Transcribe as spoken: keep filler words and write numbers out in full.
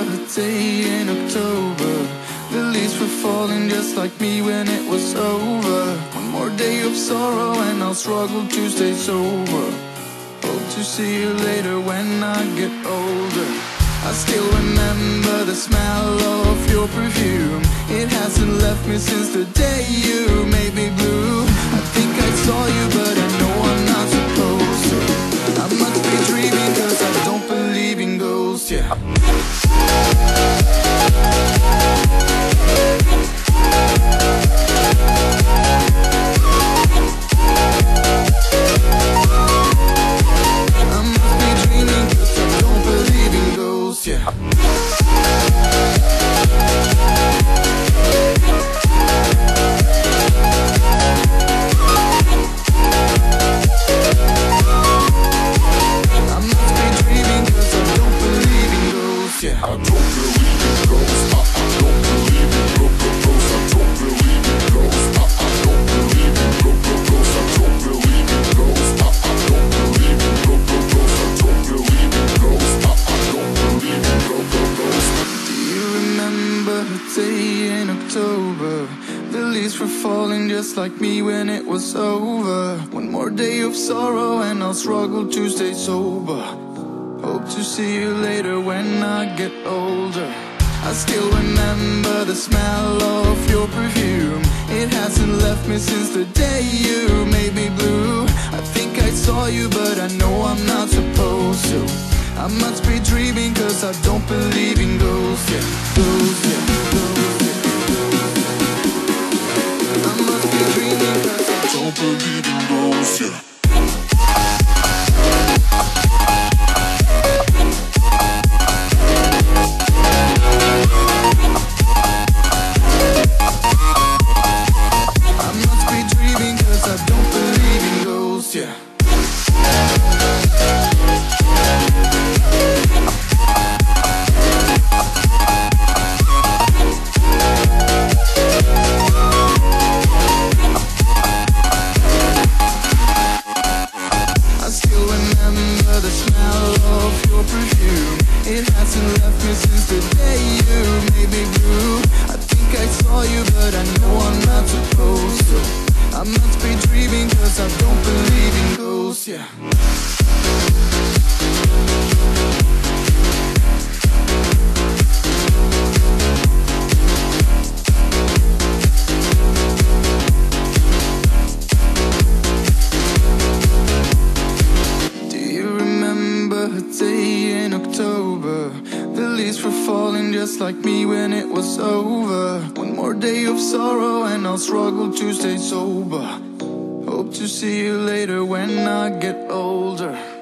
a day in October. The leaves were falling just like me when it was over. One more day of sorrow and I'll struggle to stay sober. Hope to see you later when I get older. I still remember the smell of your perfume. It hasn't left me since the day you made me blue. I think I saw you but I know I'm not supposed to. I must be dreaming cause I don't believe in ghosts, yeah. I must be dreaming cause I don't believe in ghosts, yeah. Like me when it was over. One more day of sorrow and I'll struggle to stay sober. Hope to see you later when I get older. I still remember the smell of your perfume. It hasn't left me since the day you made me blue. I think I saw you but I know I'm not supposed to. I must be dreaming cause I don't believe in ghosts, yeah. Ghosts, yeah, ghosts, yeah. Don't believe in ghosts, yeah. I must be dreaming cause I don't believe in ghosts, yeah. It hasn't left me since the day you made me blue. I think I saw you but I know I'm not supposed to. I must be dreaming cause I don't believe in ghosts, yeah. Just like me when it was over. One more day of sorrow and I'll struggle to stay sober. Hope to see you later when I get older.